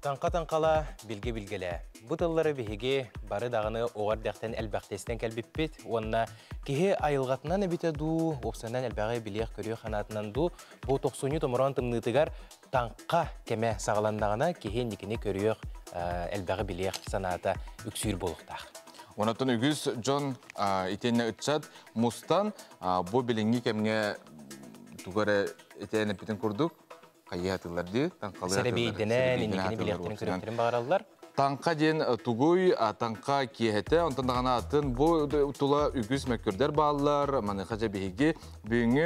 Tanqa-tanqala bilge-bilgele. Bu tılları bihiги bары dağını oğar dәқтен әлбәқтестен кәлбіппет, онна кеге айылғатынан әбіті ду, опсанан әлбәғі білеқ көріе қанатынан ду, бұл 90 томыран тымнытығар танқа кәмә сағаландағына кеге некіне көріе әлбәғі білеқ саната үксүйір болуқтақ. Онаттан үгіз Джон итенне үтчат мұстан бұл білінгі кәмге туғары итенне петін күрдік. Сәребейденен, индекені білектірін көректерін бағаралылар? Танқа ден тугуй, танқа киехеті, онтан дағана атын бұл тұла үгіз мәккөрдер бағалылар, маны қажа бейге бүйіңі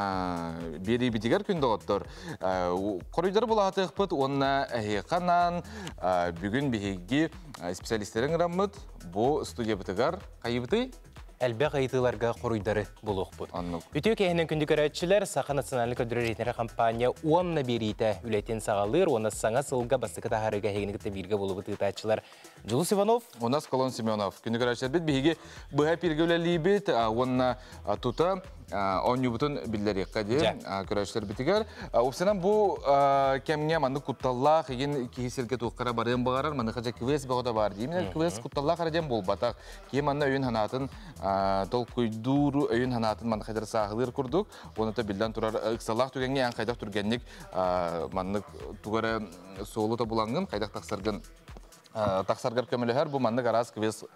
бері бітігер күнді оттыр. Қорыйдар бұл аты ұқпыт, онына әйеқанан бүгін бейге специалистерін ғырамыд, бұл студия бітігер қайыбыты? Әлбәқ айтыларға қоруйдары болуқ бұд. Үтеу кәйінен күнді көрәтшілер Сақа националық өдірі ретінері компания онна берейті үләйтен сағалыр, оны саңа сылға бастықы тағарыға хегінікті бірге болу бұд ұтатшылар. Жылус Иванов? Онас Колон Семенов. Күнді көрәтшілер біт бейге бұға пирге өләлі бет, онна тұта он юбутун биллерекка де көрәшілер бітігер. Опсынан бұл кәміне манды құтталлақ, еген кейселге туққара барым бағарар, манды қажа квес бағыда бар деймін. Квес құтталлақ араден бол батақ. Кей манды өйін ханатын тол көйдуру өйін ханатын манды қайдар сағылыр күрдік. Оны та білден тұрар ұқсалақ түгенге ән қайдақ түргеннік манды туғары соғылы табылаңын, қайдақ тақсарғын тақсарғар көмілігер бұл манды қарас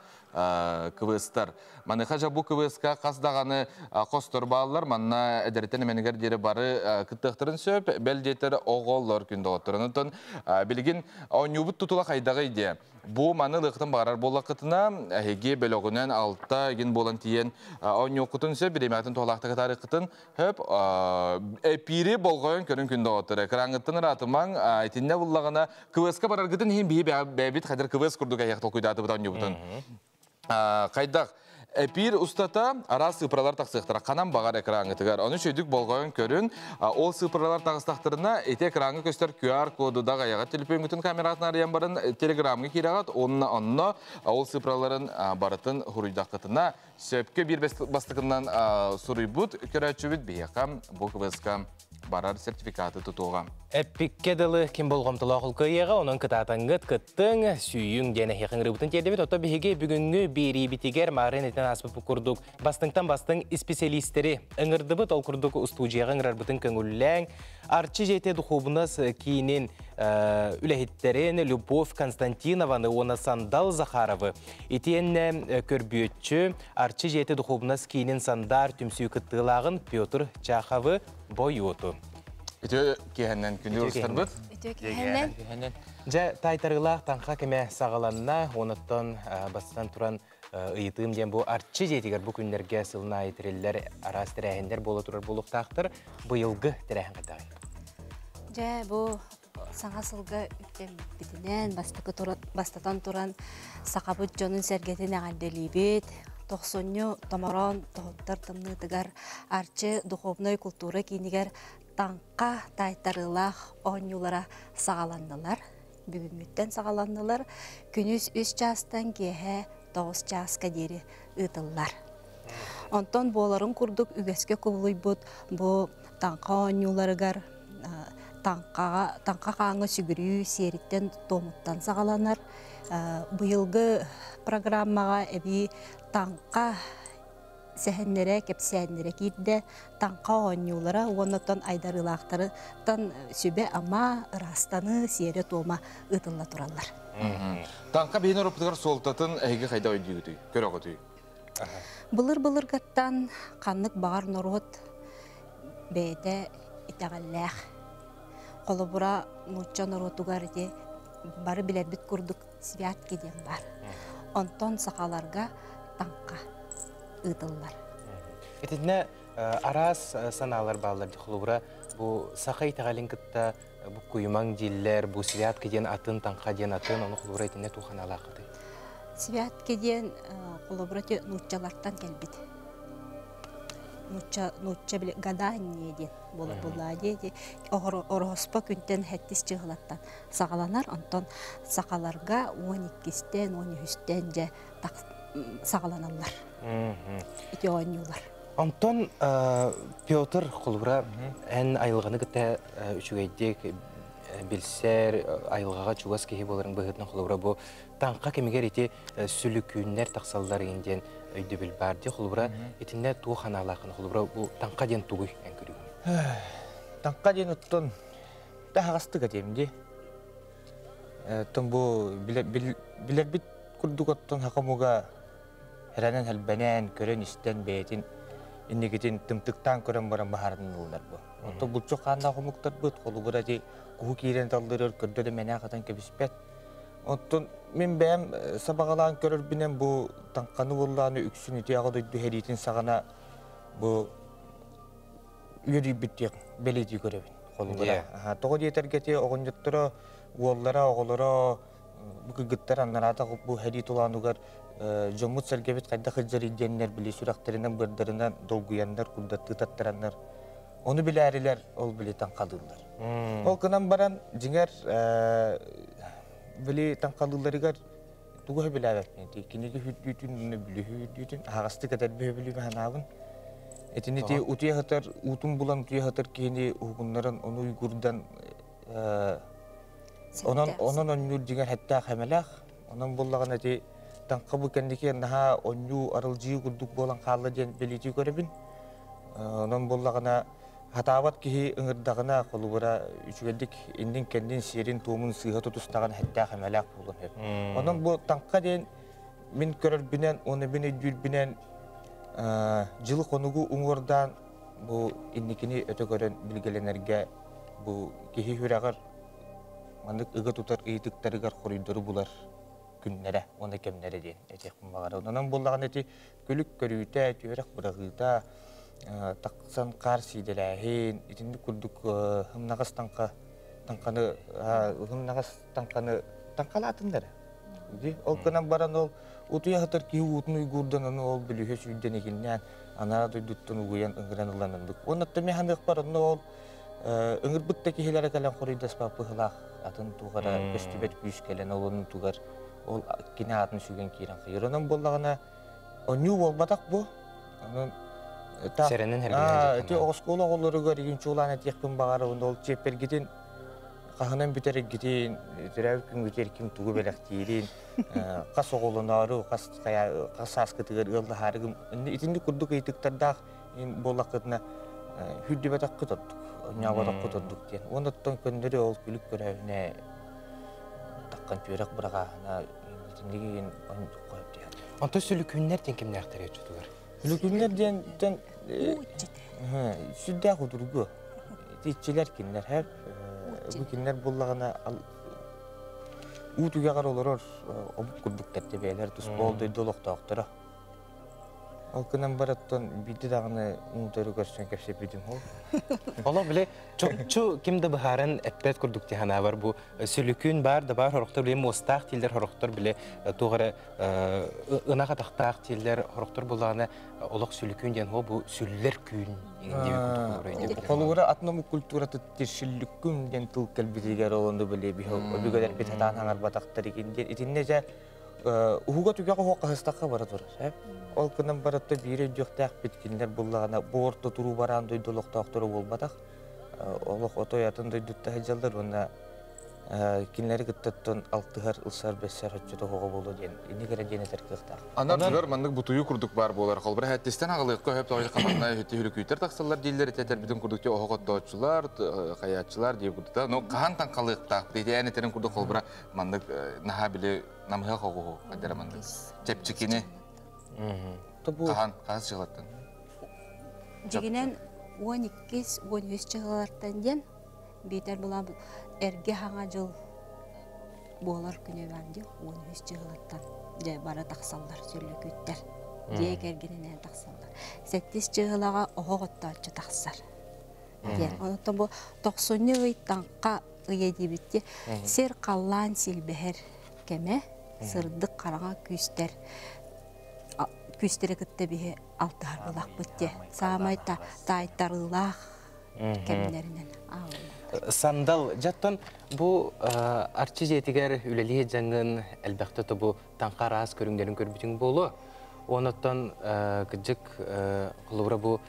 квестар. Маны қажа бұл квестка қасдағаны қостыр балылар, манна әдәреттен әменігер дері бары күттіқтірін сөп, бәлдетері оғоллар күнді оттырын. Білген ауынюбыт тұтыла қайдағы иде. Бұл маны лықтың бағарар болы қытына, әйге бәліғінен алтта еген болан тиен ауын оқытын сөп, біремәтін тоғалақты қытары қытын хөп, әпире болғайын көрін күнді оттыры. Қыраңыттың ратымаң, әйтінне бұллағына квестка барар қытын ең бейбет қайдар квест күрдік әйяқтыл құйдаты бұдан юбытын. Қайдақ әпир ұстата ара сыпыралар тақсықтыра қанан бағар экраңы тігер. Оны шөйдік болғайын көрін, ол сыпыралар тақыстақтырына әте экраңы көстер QR кодыда ғаяға телефон күтін камератын ариян барын телеграмға керағат, онына ол сыпыраларын барытын ғұрыйдақытына сөпке бір бастықынан сұрый бұд, көрәтші бүд бейеқам бұл квестка барар сертификаты тұтуға. Әппікке дылы кем болғамтыла құлқы еға, оның кытатыңғыт күттің сүйің дені хеқің рыбытын тердебет, ота бігеге бүгінгі бері бітігер мағырын етен аспып күрдік. Бастыңтан бастың специалистері ұңырдыбыт ол күрдік ұстуджияға ұңырбытын көңілләң. Арчы жете дұхубыныз кейінен үләхеттерін Любовь Константинованы, оны Сандал Захаровы. Етенне көрбүйетші арчы жете дұхубыныз кейінен Сандар түмсүй күттілағын Петр Чаховы бой оту. Үтө кейіннен күнді ұстар бұд? Үтө кейіннен. Жа тайтарғылақ таңқа кеме сағаланына, оныттан бастан тұран ұйытым ден бұл артчы жетігер бұл күндерге сылына айтырелер арас тірәхендер болы тұрар болуқтақтыр бұйылғы тірәхен қадағын. Жа бұл саңа сылғы үттен бітінен бастатан тұран сақабыт жонын сәргетін ағалделі бет, 90 томарон тоғыттар тымнытығар арчы духовной культура кейінігер таңқа тайтарылақ оңюлара сағаландылар, бүгінгіттен сағаландылар, күніз 3 жастан кеге 9 жасқа дері ұтылар. Онтон боларын күрдік үгеске көбілі бұд, бұл таңқа оңюларығар, таңқа қаңы сүгірі серіттен томыттан сағаланар. Бұйылғы программаға әбі таңқа сәхінлері, кепсәнлері кейді таңқа оңюлары, онытын айдарылақтары тан сөбе ама растаны сері тома ұтылла тұралар. Таңқа бейін ұрыптығар солтатын әйге қайда өйді өтүй, көр оғыты? Бұлыр ғаттан қанлық бағар нұрғыт бәйді итағалләқ. Қолы бұра мұтча нұрғытуғар де бары біләбіт күрдік свят кеден бар. Онтон сақаларға таңқа ұтылар. Етедіне арас саналар бағалар дұқылы бұл сақай тағалин күтті бұл күйімаң дейлер, бұл свят кеден атын, таңқа ден атын, оны құлыбыра етіне туған алақыды? Свят кеден құлыбыра те нұтчалардан кәлбеді. Нұтча біле гадание ден бұла деді. Орғоспа күнтен әттіс чығылаттан сағаланар, онтон сақаларға 12-тен, 13-тен же сағаланалар. Ите ойнылар. Антон Петр Құлбыра ән айылғаны күтті үшігейдек билсер айылгаға чугас кеһи боларын быһытын холбура бу таңка кемигер ити сүлүкүннер таксаллар инден өйдө бил барди холбура итинне туу ханалакын холбура бу таңка ден тугуй энкүрү. Таңка ден оттон тахастык атемди. Томбу билербит курдук оттон хакамуга херанен хелбенен көрөн истен бетин иннигитин тымтыктан көрөн баран бахарын улдар бу. Отто булчу ханна хомуктар бут холбура ди куу кирен талдырыр көрдөдө мене катан кебиспет. Оттон мен бэм сабагалан көрөр бинен бу таңканы булланы үксүн итиягы дойду херитин сагана бу үйрү биттек белети көрөбүн холбура. Того диетергети огонжотторо уоллара оголоро бу кыгыттар аннарата бу херит уланугар жомут сергебит кайда хыжыр иденнер били сүрактеринен бырдырынан долгуяндар кулдатты таттараннар. Onu bileriler, ol bile tankalırlar. Ol kınan baran cinger bile tankalırları gar tuğu bile vermedi. Kineki hüddütün ne bile hüddütün ağastı kadar bile bile hanavın. Etini utuya hatar utun bulan utuya hatar kini bunların onu Uygur'dan onun onur cinger hatta hemelak. Onun bullağın eti tankabı kendiki daha onu arılcıyı kurduk bulan kallı diyen belirti görebin. Onun bullağına Hatawat kihi ыңырдағына қолыбыра үчігелдік индин кендин серин туумун сыйға тұтыстаған хәттә хәмәләк болын хеп. Onun bu таңқа дейін мен көрір бінен, оны біне дүр бінен жылы қонуғы ұңырдан bu инникini өті көрін білгеленерге bu кихи хүрәғыр мандық ұғы тұтар ұйтықтарығар қорыйдыры бұлар күннері, оны кемнері дейін әтек бұмағары. Onun боллаған әте көлік көрүйті, түйерек бұрағыта Taksan karşı delahin, itindi kurduk hımnagas tankаны tankalatınlar. Ol kanan baran ol utuya hatar ki utun Uygurdan onu ol bilühe süyden ekinden anara duyduttan uguyan ıngıran ılanındık. Onatta mehandık baran ol ıngır bıttaki hilere kalan koruydas papı hılaq atın tuğara köstübet büyüş kelen olunun tuğar ol kine atın sügen kiran kıyır. Onun bollağına onu olmadak bu. Serenin her gün. Oğuzkoğlu oğulları gör, ikinci olan etekpin bağırı, ol çepper gidin, kahınan biterek gidin, türevkün güter kim tuğu belek deyirin, kas oğulun ağrı, kas askıtıgır, ıldı harıgım. İtindi kurduk eğitiktardak, bollakıdına hüddü betak kıtırdık, nyabadak kıtırdık diyen. Ondan köndürü ol gülük görevine takkan tüyerek bırakağına, itindigi koyup diyen. Anta sülükünler den kimler aktarıyor çocuğlar? Sülükünler den südde kudurgu. İççiler kinler hep bu kinler bullağına uğut uyağar olur obuk kurduk tertebeyler tuz boldu dolukta oktara. Alkınan barattan bildi dağını unutarı görsen kepse bildim ol. Allah bile çok kimde baharın epet kurduk dihana var bu sülükün bar da bar horoktor bile mostaq tiller horoktor bile tuğra ınağa taqtaq tiller horoktor bulağına olaq sülükün den ho bu süller kün indi. Kolura atnomik kultura tirşillükün den tıl kelbitiger olandı bile bir öbügeler bir hatan hangar bataqtar ikindi. İtinnece uhuga tügəqə hoqqa hıstaqqa baradır. Ol kınan baratta biri döqtaq bitkinler bullağına bu orta turu baran doyduluqta oqturu bolmadaq. Olaq otoyatın doydutta hıcaldır. Ona kinleri gıttattan altıhar, ılsar, besser hıccıda hoqa bolu den. İni kere dene terkiqtaq. Anar mandık butuyu kurduk bar bolar. Qalbıra həttisten ağılıqqa höp tağılı qamanna hütti hülüküyter taqsallar deyiller. Eteter bütün kurdukça oğuqat doğutçular, qayatçılar deyip kurdukta. No qahan tan qalıqtaq deydi. Yani terin kurduk qalbıra mandık naha bile namıha qoğuğu qadara mandık. Çepçikini qahan, qahız çıqlattın. Jiginen 12-13 çıqalardan den biter bulan erge hanga jıl bolar küne bandi 13 çıqalardan de bara taqsallar sürlükütler. Diye kergenen taqsallar. 8 çıqalaga oğoqottaçı taqsar. Den ondan bu 90-ны tanqa ıyedibitti. Ser qallan silbeher keme sırdık qarağa küster. Küstere kıtta bihe altıhar bulaq bitti. Samayta taytarılaq kemlerinden ağırlar. Sandal jattan bu arçı jetiger üleliye jangın elbette bu tanqa ras körünglerin körbütün bolu. Ondan gıcık qılыбıra bu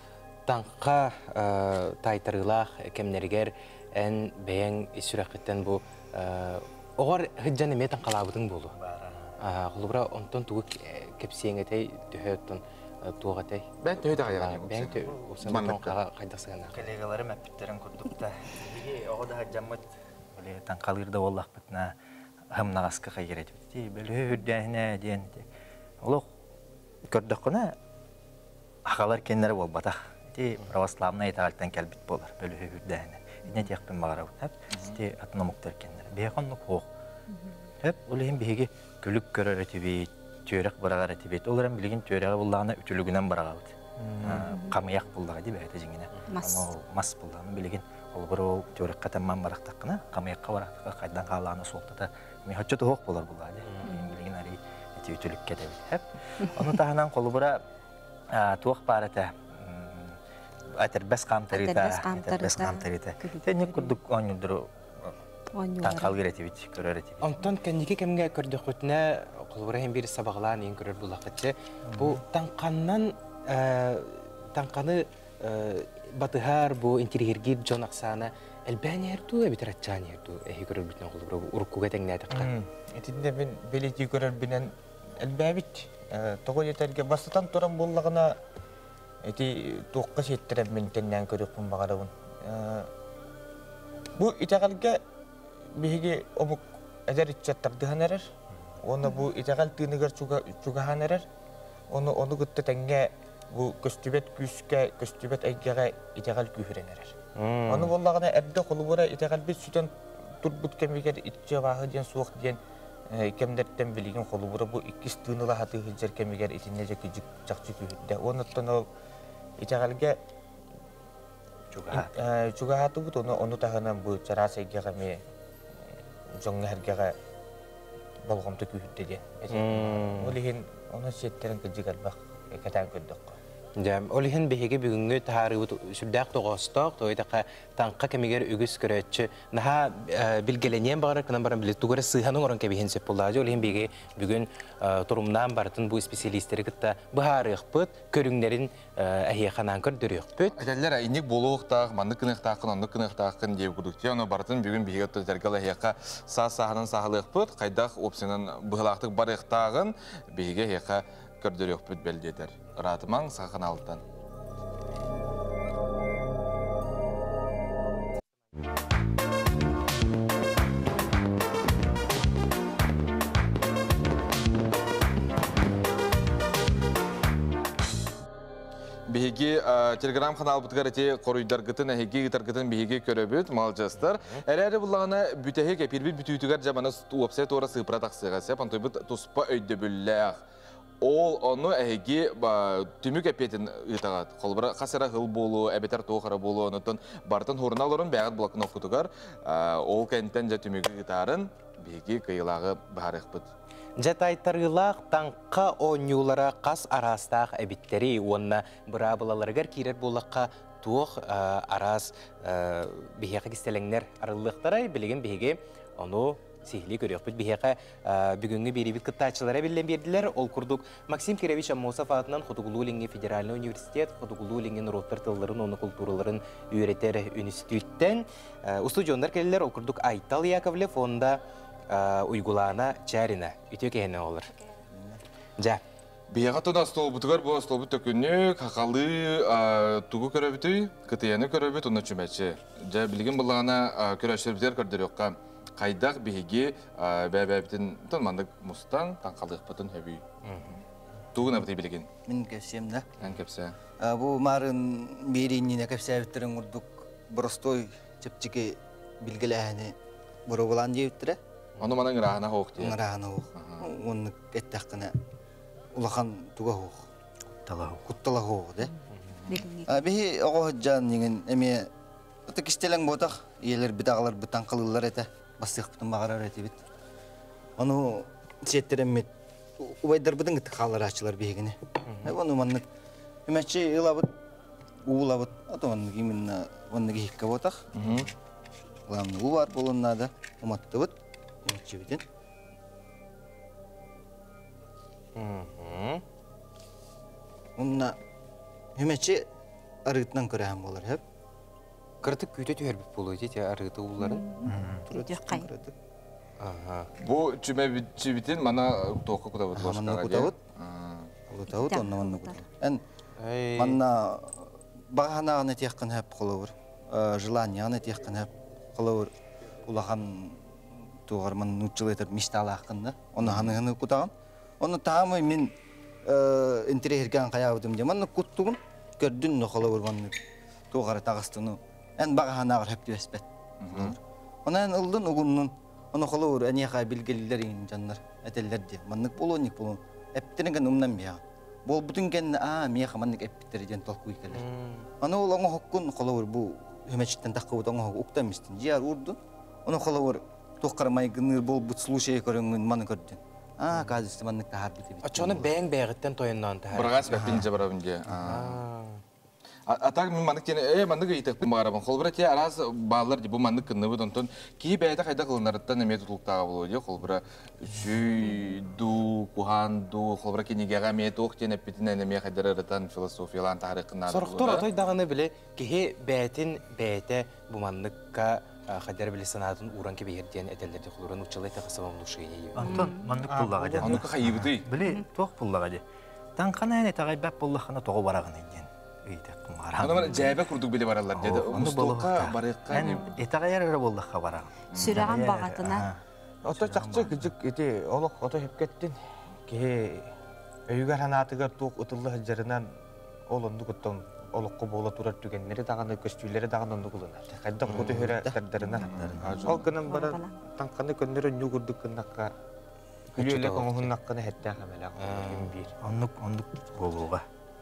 Таңқа тайтарылақ кемнергер ән бәйін сүрәқеттен бұл оғар хыджаны метан қалабытың болу. Құлыбыра онтон туғы кепсиеңетей түйеттін туғатай. Бән түйеті қайған. Бән түй, осы мұтон қайдақсығана. Коллегаларым әппеттерін көрдікті. Оғыда жаммыт таңқалырда олақ бұтына ғымнағасқы қайгерет өтті. Бөлі үрдәне дейін. Олық көрдік құна ақалар кенлері бол батақ. Православна етағалттан кәлбіт болар. Бөлі үрдәне. Не тияқпен бағара өтіп. Сте атынамықтар кенлері. Бейқанлық оқ. Олығын бейге күлік көрер әтібейт, түйерек барағар әтібейт. Оларым білген түйерегі бұллағына үтілігінен бараға өт. Қамияқ бұллаға деп әйті жеңіне. Мас бұллағына білген. Ол бір ол түйерек қатаман барақтақына, қамияққа барақтаққа қайдан қалағына соқтата. Мен хотчаты оқ болар бұллаға деп. Білген әрі әті үтілік кетебет. Оны тағынан қолы бұра туық бар әті. Әтірбәс қамтарыта. Тәнек күрдік оңылдыру таңқал керетебет, көрәретебет. Онтон кәнеке кәмге көрдік өтіне қолғырайын бір сабағылан ең көрер бұлақытшы. Бұл таңқаны батығар бұл интерьергер жон ақсаны әлбәне әрду, әбітір атчаны әрду, әйі көрер бүтін қолғыры ұрыққуға тәңіне әтіққа. Әтінде мен белеті көрер бінен әлбәбіт. Тоғы етерге бастатан тұран болағына әті тоққа сеттірен мен тәннен көріп күн бағарауын. Бұл итәғалға биһиги омук эдер иччаттардыхан эрер. Оны бу итагал тыыныгар чугахан эрер. Оны гытты тәңге бу көстүбет күскә, көстүбет әйгәгә итагал күһрен эрер. Оны боллагына эрдә колубура итагал бит сүтен турбут кемигер итче вахы ден суык ден кемдерден билген колубура бу иккис тыыныла хаты хыжер кемигер итинне жеки жакчы күһдә. Онуттан ол итагалга чугахаты бут оны таханан бу чарасы әйгәгә ме жоңга хәргәгә болгомты күһүттә ден. Олиһин оны сеттерен кыжыгар бак экатан көддөк. Олиһин беһиге бүгүнгү таарыбыт сүбдәк тогосток, тойдака таңка кемигер үгүс көрөтчү. Наха билгеленен багар кынан баран билет тугары сыйханың орон кебиһин сеп булдажы. Олиһин беге бүгүн турумнан бартын бу специалисттери кытта бахарыхпыт, көрүңнәрин әһиеханан көрдүрүхпүт. Әтәлләр инек болуктак, манны кыныктакын, онны кыныктакын дип күрдүктә. Аны бартын бүгүн беге төзәргә әһиеха саһаһынан саһалыхпыт, кайдак опсынан быһлактык барыктагын беге әһиеха көрдүрүхпүт белдетер. Ратымаң сахан алтын. Биһиги телеграм канал бутгарати коруйдар гытын әһиги гытар гытын биһиги көрөбүт малжастар. Әрәре буллагына бүтәһе кепирбит бүтүтүгәр жаманы уапсет ора сыпра таксыга сеп антойбут туспа өйдө бүлләх. Ол оны әйге түмік әпетін ұйтағат. Қолбыра қасыра ғыл болу, әбетер тоғыра болу, онытын бартын хұрналарын бәғат бұлақын оқытығар. Ол кәнттен жа түмігі ұйтарын бейге қиылағы бағарық бұд. Жатайтарылақ таңқа оңюлара қас арастақ әбеттері онына бұра бұлаларғар керер болаққа туық арас бейеқі кестеліңдер арылықтарай білеген бейге оны сихли көрөк бит бихека бүгүнгү берибит кыттачылары билен бердилер. Ол курдук Максим Киревич Аммосов атынан Хотугулулинге Федеральный университет, Хотугулулинген роттар тылларын, оны культураларын үйретер институттен устудиондар келдилер. Ол курдук Айтал Яковлев, онда уйгулана Чарина. Үтө кене олар. Жа. Бияга тона столбутугар бу столбут төкүнү какалы тугу көрөбүтү, кытыяны көрөбүт, оны чүмәче. Жа билген булгана көрөшөрбүтер көрдөрөкка. Қайдақ бейге бәбәбітін тұнмандық мұстан таңқалдық бұтын өбүй. Туғын әбіті білген? Мен кәпсем да. Ән кәпсе. Бұл марын берейініне кәпсе әбіттерін ұрдық бұрыстой чөпчіке білгілі әне бұрығылан дейбіттірі. Оны мана ыңырағына хоқ дейі? Ыңырағына хоқ. Оны әттәққіна ұлақан туға хоқ. Құттала хоқ, да? Бейі оғы жан деген әме ұты кістелің ботақ, елер бітағалар бұтан қылылар әті. Бастық бұтын бағарар әті бет. Оны сеттерен мет ұбайдар бұдың ғытты қалар ашылар бейгіне. Оны маннық өмәтші ұлабыт, ұлабыт. Аты маннық именно маннық еккі ботақ. Ұламны ұлар болуына да ұматты бұт. Өмәтші бітін. Онына өмәтші arıtnan körehem olur hep. Кыртык күйтө түйөрбүп болуу же арыты улларын. Бу чүмебитин мана тоққа кутабыт Манна кутабыт. Кутабыт онна манна кутабыт. Эн манна баганагына тияккан хеп кылыбыр. Желанияны тияккан хеп кылыбыр. Улахан тугарман нучылайтыр мечталаккында. Оны ханыгыны кутаган. Оны таамы мен интерьерген каябыдым де. Манна куттугун көрдүн кылыбыр манна. Тугары тагыстыны. Эн баганагыр хеп дебеспет. Онан ылдын угуннун onu kılır, en yakay bilgililerin canlar, eteller diye. Manlık bulunik bulun. Eptirigen umdan biya. Bol bütün kendine miya manlık eptirigen tolku ikeler. Onu onu hokkun kılır bu hümeçten takıvut onu uktamıştın. Ciğer urdu. Onu kılır. Tokarmay gınır bol but sluşaya körüngün manlık ördün. Kazıstı manlık da harbi tabi. Açonu beğen beğetten toyundan ta. Bırgas bepince barabınca. Atak mandık gene mandık itek mağaraban kolbura ki araz bağlar bu mandık kındı bu donton ki beyde kayda kılınarıttan emet tutulukta bulu diye kolbura süy du kuhan du kolbura ki nigega met ok gene pitine nemeye kadarırıtan filosofiyalan tarihkından. Soruktor otoy dağını bile ki beytin beyte bu mandıkka kadar bile sanatın uğran ki behirdiyen etellerdi kuluran uçalay takasavamlı şeyi. Anton mandık bullağa canım. Onu kayıbı değil. Bile toq bullağa canım. Tankana ne tagaybap bullağına toğu barağın ingen. Ana cebe kurduk bile vararlar dedi. Mustafa barıkka. Etağa yarara bullağa barağın. Sürağın bağatına. Ota çakçı küçük eti oluk ota hep kettin. Ki öyüger hanatıgar tuğ ıtıllı hıccarından olundu kuttan olukku boğula turar tügenleri dağını köstüyleri dağını ondu kulunar. Kaddan kutu höre derlerinden. Ol kının bara tankanı köndürü nü kurduk kındakka. Külüyle konuğun hakkını hette kamela. Onluk boluğa.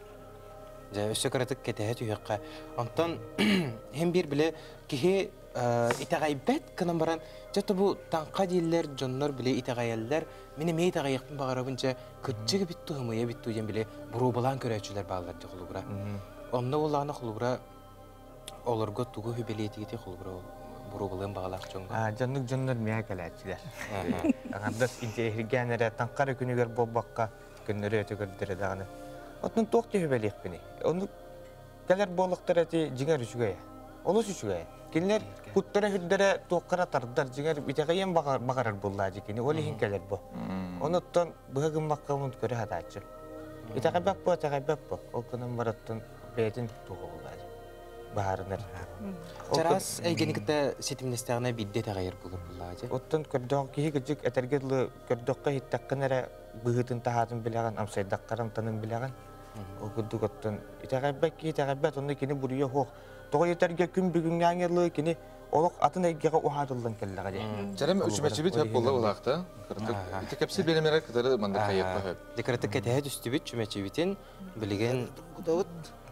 Üstü karatık ketehe tüyekka. Ondan hem bir bile ki itagaybet kınam baran. Jato bu tanka diller, jonlar bile itagayeller. Mene me itagayakpın bağırabınca küçük bittu hımıya bittu jen bile buru bulan köreçüler bağlar diye kulubura. Onda olağına kulubura olurga tuğu hübeliyeti giti kulubura buru bulan bağlar jonga. Canlık jonlar miya kalatçılar. Ağırda intihirgenlere tankara günüger bobbakka günleri ötügürdere dağını. Otun toq te hübeliyek bini. Onu gelir bolluklar eti jinger üçügeye. Olus üçügeye. Kinler kuttara hüddere toqara tardılar jinger bitegeyen bakarar bollağı jikini. Olihin gelir bu. Onuttan bıhagın bakkamın göre hataçı. İtegebek bu. O kının baratın beytin toğu bollağı. Baharınır. Çaras eygenikte setimnestağına bidde teğayır bulur bollağı. Otun kördüğün kihi gıcık etergedli kördüğü hittakınere bıhıtın tahatın bileğen, amsaydakkarın tanın bileğen. O güddük otun itegebek onu kini buraya hoğ. Toğu yeterge gün bir gün yangerliği kini oluk atın eygege uharıldın kelleğe. Canım üçümeçibit hep bolla ulaqta. İtek hepsi benim merak kadarı mandık kayıkla hep. Dikaratık ketehe düştübüt çümeçibitin bilgen Kutavut.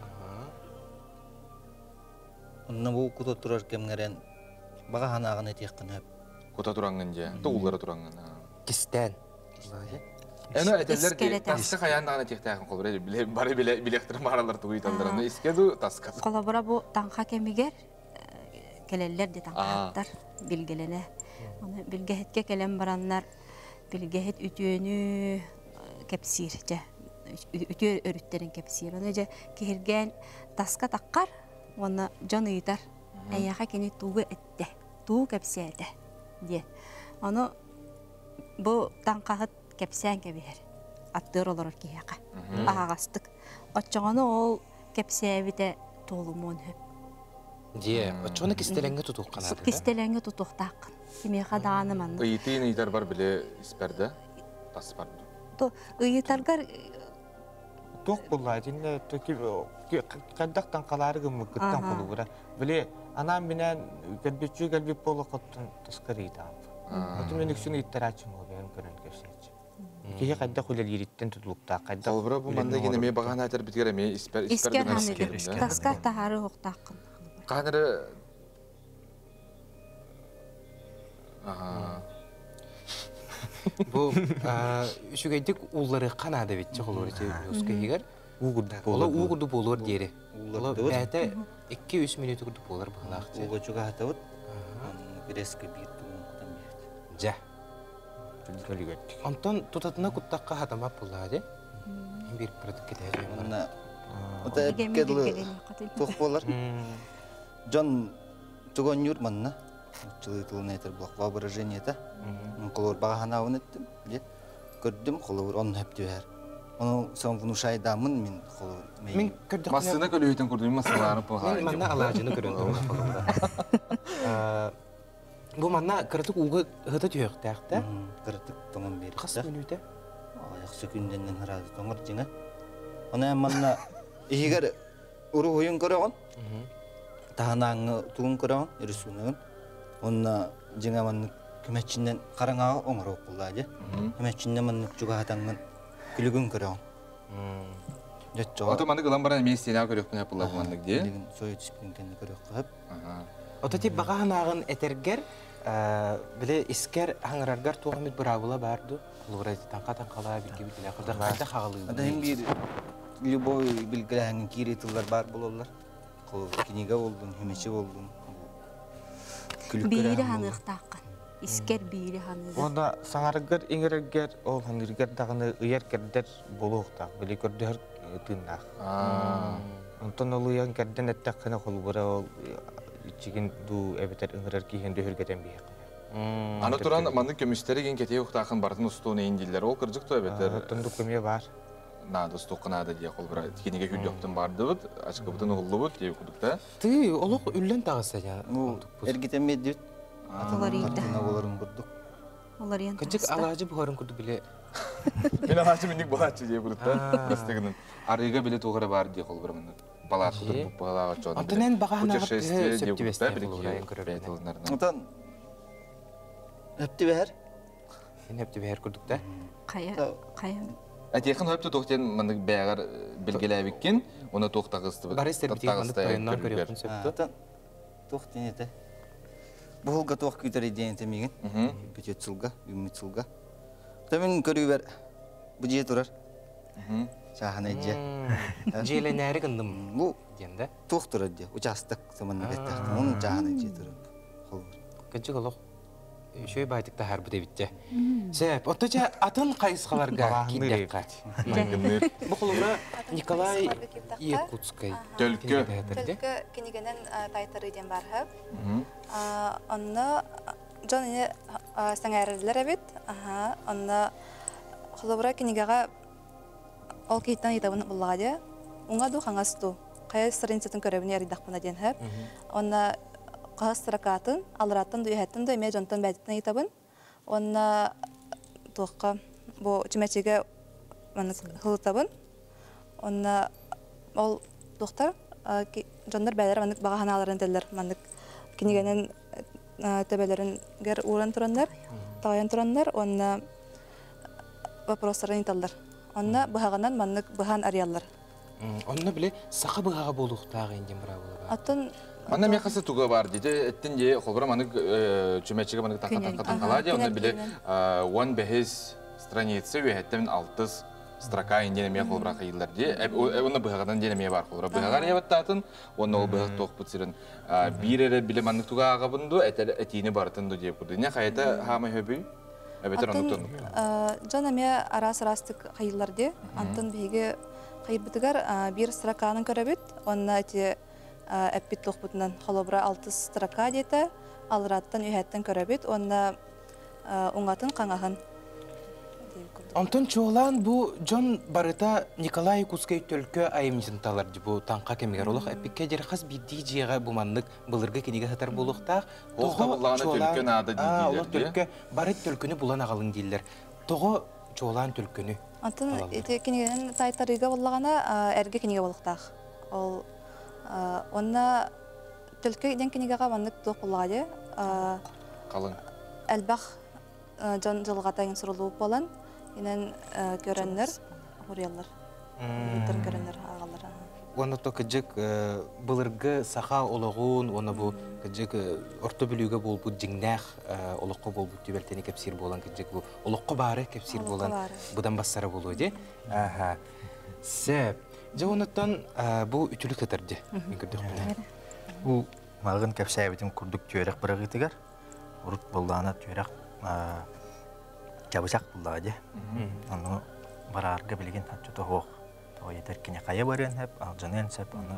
Onunla bu kutu turar kemgeren baga hanağını tiyakkan hep. Kuta durangınca, doğullara durangın. kisten. Eno eteller İskelete. taska kayandağına tiyaktan kolbura bari bilektirim aralar tuğu italdıranı. İskedu taska. Kolabora bu tanka kemiger keleller de tankahattar bilgelene. Onu bilgehetke kelen baranlar bilgehet ütüğünü kepsirce. Ütüğü örütlerin kepsir. Onu ce kehirgen taska takkar onu can uyutar. Ayağa keni tuğu ette. Tuğu kepsiyelde diye. Onu bu tankahat kepsiyen kebiher. Attır olur ki yaka. Ağastık. Açığını ol kepsiyevide tolumun hep. Diye, açığını kistelenge tutuq kanadı. Kistelenge tutuqtaqın. Kimiyaka dağınımanlı. Iyitin iyitar var bile isperde. Tas var. Iyitargar Toq bullağı dinle kaddaqtan qaları gımı gıttan kulubura. Bile anam binen gelbetçü gelbep bolu qottun taskarıydı abi. Otun önüksünü ittar açım oluyor. Gören köşeci. Kihi kaddaq ulel yiritten tutulukta. Kolbura bu manda yine me bagana atar bitigere me isper isker hanıdır. Taskar taharı hoqtaqın. Kanırı... Aha. Bu şügeydik ulları kanadı bitçi olur içi yoskahigar. Ola uğurdu bolur deri. Ola bäte 2-3 minutu kurdu bolur bağlaqçı. Uğur çuga hatavut. Greski bir tuğun kutan bir. Ja. Ondan tutatına kuttaqqa hatamap buladı. Bir pratik keteceğim. Onunla Ота эпкедлы тух болар. Жон тугонюр манна. Чылытылын айтыр блок воображение та. Колор баганаун эттим. Көрдүм колор он хепти бер. Onu son внушайдамын мен колор. Мен көрдүк. Масына көлөйтен көрдүм масаларын по. Мен манна алажыны көрөндүм. Бу манна кыртык угы хыта түйөктәктә. Кыртык тоңон бери. Кас минута. Яхшы күндәннән харады тоңор җиңә. Аны манна игер уру уен көрөгөн. Таһанаңы тугун көрөгөн, ирсүнөгөн. Онна җиңә манны көмәчиннән караңага оңроо булды. Көмәчиннән манны чуга хатаңын күлүгүн көрөгөн. Ото мандык ылан баран мен сенә көрөкпүн апылла мандык ди. Леген сой түспүнкәнне көрөк. Ото тип баганагын этергер, биле искер хаңраргар тугамыт бравыла барды. Лурай танкатан кала билге биле кырда кайда хагалый. Ада һәм бир любой билгеләһәң киретилләр бар булалар. Кол кинига булдым, хемече булдым. Бири хаңыктаккан. Искер бири хаңыга. Онда саңарыгар иңерегер ол хаңыргар дагыны ыяр кердер болуктак. Биле көрдөр тыннак. Онтон ол ыян керден эттәккәне холбура ол чигин ду эбетер иңерер киһен дөһөргәдән бияк. Аны туран мандык көмүстәре ген кете уктакын бардын устуны индиллер. Ол кыржык то эбетер. Тондук көмө бар. Надо стукнада дия колбура. Киниге хүлдөктөн барды бут, ачкыбытын угуллубут деп кудукта. Ты олук үллен тагыса я. Ну, эргитем медет. Аталар иде. Оларын бурдук. Олар ян. Кыжык алажы бугарын курду биле. Мен алачы миник багачы деп кудукта. Бастыгынын. Арыга биле тугара бар деп колбура мен. Балат кудуп балага чон. Антенен баганага путешествие деп септивесте кудукта булурайын биле. көрөрүн. Онтан эпти бер. Сен хепти бер курдукта. Кая. Атекын хөптө токтен мандык бәгәр билгеләбиккен, оны токтагысты. Барыстер битик мандык проеннан көрөкүн сөптө. Онтан тохтен эте. Булга тох күтер идея темеген. Бюджет сылга, үмит сылга. Тамен көрүбер. Бу жие турар. Чахана же. Желенәре гындым. Бу Денде. тох турар же. Участок саманны беттәк. Onun чахана же турар. Холбур. Кыжык олук. Шөй байтыкта һәр бите битте. Сәп, оттача атын кайсыларга кидәккә. Бу холура Николай Якутский. Төлкө. Төлкө кинигенен тайтары ден бар һәп. Онны Джонни сәңәрләр бит. Онны холура кинигага ол киттан итабын булгады. Уңа ду хаңасту. Кая сырынчатын көрәбне ярдакпына ден һәп. Онны Кастыракатын, алыратын дүйәттен дө межонтон бәдеттен итабын. Онна тоққа бу чимәчеге маны хылтабын. Онна ол тоқтар жондар бәлер маны баганаларын теллер маны кинигенен төбелерин гер уран турандар, таян турандар, онна вопросларын италлар. Онна баганан маны баган арияллар. Онна биле сака бага болуктагы инден бравы. Атын Анда мен касы туга бар диде, эттин же холбура маны чүмәчеге маны такатан калады, онда биле one бехес страница үһәттен 6 строка индене мен холбура кыйлар ди. Оны багадан дене мен бар холбура. Багагар ябаттатын, оны ол баг токпут сирен. Бирере биле маны туга агабынды, этини бартынды деп курды. Не кайта хама хөбү? Эбетер онтон. Жанаме арас-арастык кыйлар ди. Антын биге кыйбытыгар бир строканын көрөбүт. Онна эти әппит тоқпытынан холобра 6 строка дете, алыраттан үйәттен көрәбет, онна оңатын қаңағын. Антон чоғлан бұ Джон барыта Николай Якутский төлкө айымжынталар бұл таңқа кемегер олық әппікке жері қас бидді жиға бұманлық бұлырғы кенеге хатар болуқтақ. Олық төлкө барыт төлкіні бұлан ағалың дейлер. Тоғы чоғлан төлкіні. Антон кенегенен тайтарыға болағана әрге кенеге болуқтақ. Онна төлкө иден кенегеға мандык тоқ болағады. Қалың. Әлбақ жон жылғатайын сұрылуы болан. Инен көрәнлер, хурьяллар. Битер көрәнлер ағалар. Оны то кыжык былыргы саха олығын, оны бұл кыжык орто білуге бол бұл жиңнәқ олыққа бол бұл түбелтені кепсир болан кыжык бұл олыққа бары кепсир болан бұдан бассары болу де. Сәп, жа оныттан бұл үтілік өтірді. Бұл мағын кәпсәйбетін күрдік түйерек біріғі тігер. Ұрыт болдағына түйерек жабысақ бұлдағы де. Оны барарға білген татчыты хоқ. то етеркене кая барен хеп, алжанен сеп аны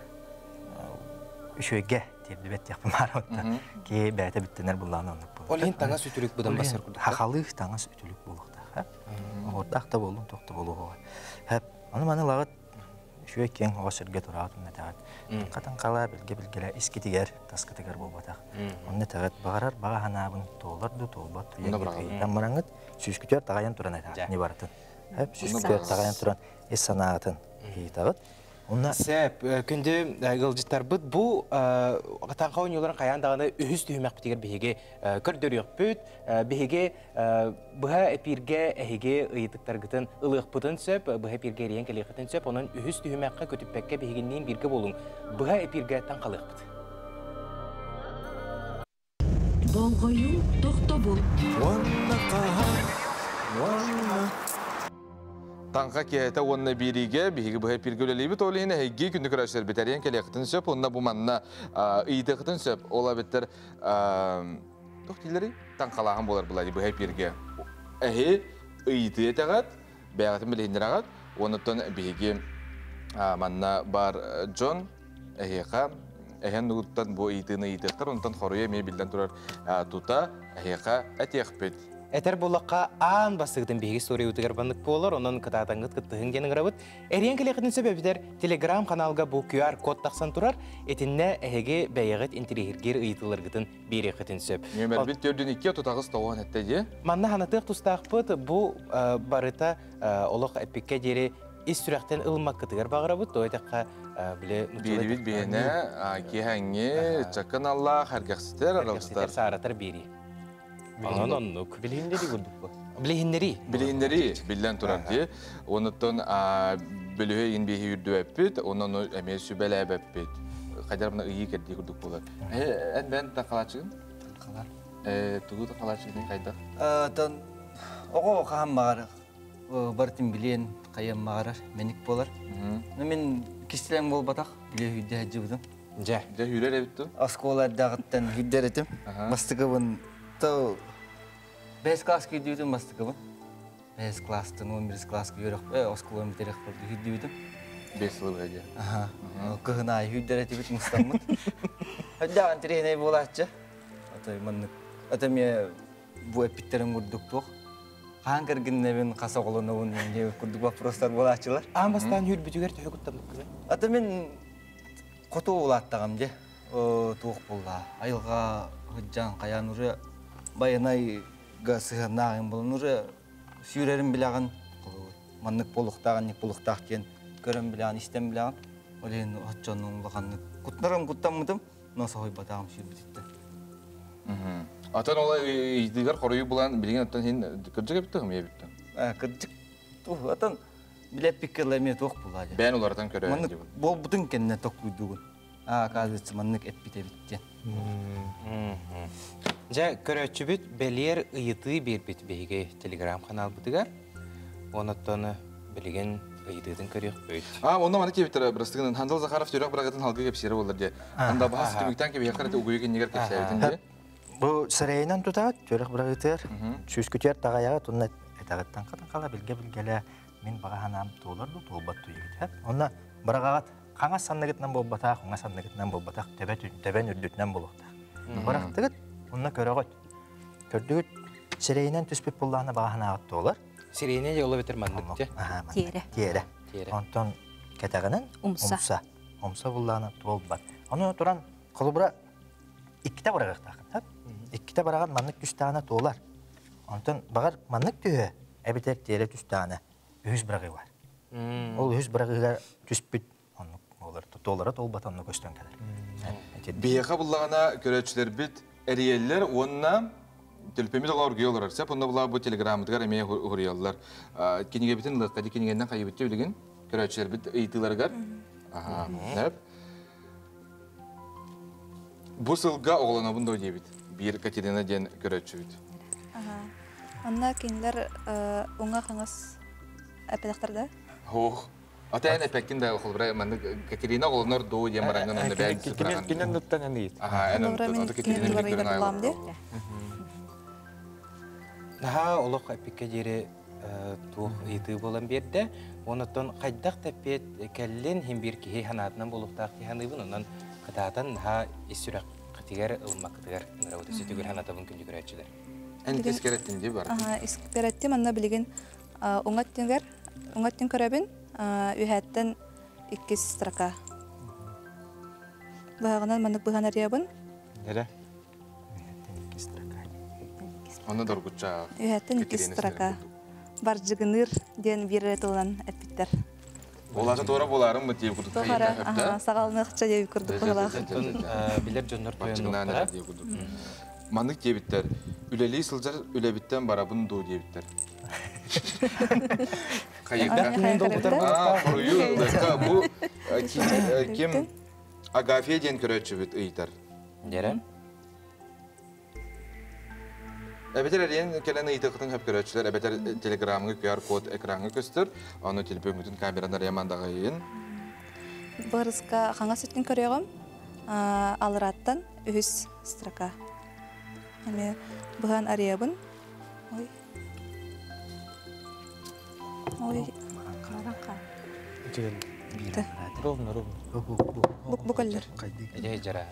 үшөйге тердибет япмар отта. Ке бәте биттенер булланы онук бул. Ол ен таңас үтүлүк будан басар курдук. Хахалык таңас үтүлүк булукта. Хеп. Ортакта болдум, токто болуга. Хеп, аны маны лагыт үшөй кен огасырга тураатын нетагат. Катан кала билгеле искитигер, таскытыгер болбатак. Онны тагат багарар бага ханабын толарду толбат. Таммараңыт сүскүтөр тагаян туран айтат. Не бартын. Хеп, сүскүтөр тагаян туран эс санаатын. Хитагат. Онна Сәп, күнде гылжыттар бұд бұл таңқа ойныларын қаяндағаны үхіз түйімәк бітігер бігеге көрдер өкпөт, бігеге бұға әпірге әйге ұйытықтар күтін ұлық бұтын сөп, бұға әпірге рейін кәлі құтын сөп, оның үхіз түйімәкқа көтіппәкке бігегеннен бірге болың. Бұға әпірге таңқалық бұд. Болғойу тоқта бол. Танка кете онна бириге биги бу пиргөлелиби толине хеги күндү көрөшөр бетерен келектин сөп онна бу манна ыйдыктын сөп ола беттер токтилери танкалаган болар булар бу пирге ыйды этагат бягатын билендирагат онуттан биги манна бар Джон эхека эхен нуттан бу ыйдыны ыйдыктар онтан хоруя ме билден турар тута эхека этехпет. Әтер болаққа аан бастығытын бейгі сория өтігер бандық болар, оның кытатаңғыт кыттығын кенің рабыт. Әрен келеқетін сөбәбідер телеграм каналға бұл QR код тақсан тұрар, етінне әйге бәйіғыт интерегергер ұйытылырғытын бейрекетін сөп. Нөмер біт 4-2 тұтағыз тоғын әттәде? Манна ханатық тұстақ бұд, бұл барыта олық әппекке дері ис сүрәқтен ылмақ кытығыр бағыра бұд, ойдаққа біле Бейребет бейіне, кехәңе, чакын Аллах, әргәқсітер, аралыстар. Сааратар бейри. Аноннук. Билиндери гудук бу. Билиндери, билен турар ди. Онуттан бөлөһө инбеһи үрдү эппит, онун эме сүбеле эппит. Кадар мына ыйы керди гудук болот. Ben такалачыгын. Такалар. Тугу такалачыгын кайда? Тан ого кам бар. Бартым билен кайым магар меник болар. Мен кистелем болбатак биле хүддө жыбдым. Жа. Де хүрер эбитту. Асколардагыттан хүддеретим. Мастыгыбын то бес класс күйдүйдім мастыгыбын. Бес класстан 11 класска көрөк осколон битерек болду хүддүйдүм. 5 жыл эже. Кыгына хүддеретип мустаммын. Жаган тренер болачы. Атаме бу эпиттерин курдук ток. Хан киргиннебин каса колонобун не курдук вопростар болачылар. Амастан хүл бүтүгер төкүттамык. Атамен кото болаттагам же. Тук болла. Айылга жан каян уже байнай гасыгнагын болун уже сүйрерим билаган маннык болуктаган ник болуктак кен көрөм билаган истем билаган олен отчонун лаган кутнарым куттаммытым носой батагым сүйбүтүттү. Atan ola iddigar koruyu bulan bilgin atan hin kırcık yaptı mı yaptı? Kırcık tuh atan bilep pikirleme tok bulaja. Ben olardan köre. Manık bol bütün kendine tok uyduğun. Kazısı manık et bite bitti. Ja көрөчү бүт белер ыйыты бер бит беге телеграм канал бутыгар. Онаттаны билген ыйытын көрөк бөт. Онда мана кебиттер брастыгын Хандал Захаров жүрөк брагатын халгы кепсери болду де. Анда баас түбүктөн кеби якыраты угуйген негер кепсердин де. бу сарайынан тутат, жүрөк брагытыр, сүскүтер тагаяга тунна этагаттан кала билгеле мен бага ханам толорду толбат туйгит. Онда брагагат каңа саннагытнан болбата, каңа саннагытнан болбата, тебен үрдүтнөн болокта. Барактыгыт онна көрөгөт. Көрдүгүт сарайынан түспүп булланы бага ханагат толор. Сирene yolu bitirmandık. Tiere. Ondan ketagının umsa. Umsa bullağına tolbat. Onu oturan kolubura ikkite bırakık takın. İkkite bırakan manlık düstağına toğlar. Ondan bağır manlık tühü. Ebiter tiere düstağına. Ühüz bırakı var. O ühüz bırakılar düspüt. Onlar toğlara tolbat onu gösteren kadar. Beyaka bullağına köröçler bit eriyeller onunla Telpemiz olar geliyorlar. Sep onda bular bu telegram'da emeye huriyallar. Kinige bitin lıqqa kinigenden kaybetти bilgin. Köröçler bit eğitiler gar. Aha. Hep. Bu sılga oğlana bunda oynayıbit. Bir Katerina den köröçü bit. Aha. Anna kinler ona kangas apelaktarda. Oh. Ata epekkin de oğul bırak Katerina oğlanlar doğu diye marangan onda belki. Kinen nuttan anıyız. Aha. En onda Katerina bilgilerini ayırlar. Daha olaq epikke jere тух ыйты болан берде. Онотон хайдак тепет келлен хим бир кихи ханатынан болуктак ханыбын онан кытаатан ха исүрак кытыгар ылмак кытыгар нырауты сүтүгөр ханатабын күндү көрөчүлөр. Эн кескереттин ди бар. Искперетти манна билеген уңаттын көрөбүн үһәттен 2 строка. Багынан манна быгана рябын. Нере? Оны доргуча. Үһәттен 2 строка. Баржыгыныр ден биретулан әпиттер. Оларды тора боларын мы тиеп кудук. Тохара, сагалны хча деп күрдүк булак. Билер жоннор Бачыңнан тоюнуктар. диеп кудук. Мандык дебиттер. Үлели сылжар үлебиттен барабын ду дебиттер. Кайыкка. Курую. Бу ким Агафия ден көрөчү бит ыйтар. Дере? Әбетер әрен келен ыйтықтың хөп көрөчүлөр, әбетер телеграммы QR код экранга көстөр, аны телепөңгүтүн камерандар ямандагы ийин. Барыска хаңа сөттүн көрөгөм. Алыраттан 3 строка. Эме быган ариябын. Ой. Ой. Карака. Ровно. Букаллар. Эже жара.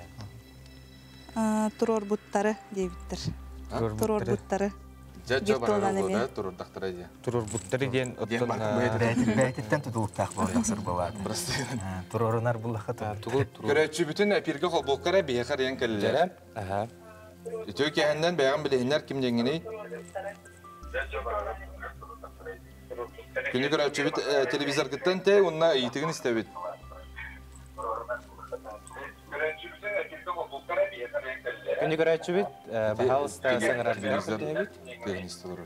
Турор буттары дебиттер. Турор буттары. Жа барар да турur дактара дия. Турор буттары ден оттон Бәйтеттен тутулуктак болар сыр болады. Турорунар буллаха Тугу Көрөчү бүтүн эпирге холболкара бияхар ен келлер. Дере? Аха. Өтө кәһәндән бәяган билеһиннәр ким деңгене? Күнү көрөчү бит телевизор гыттан те унна ыйтыгын истебит. Күнү көрөчү бит, бахалыста саңарар телевизор бит. тегин истелер.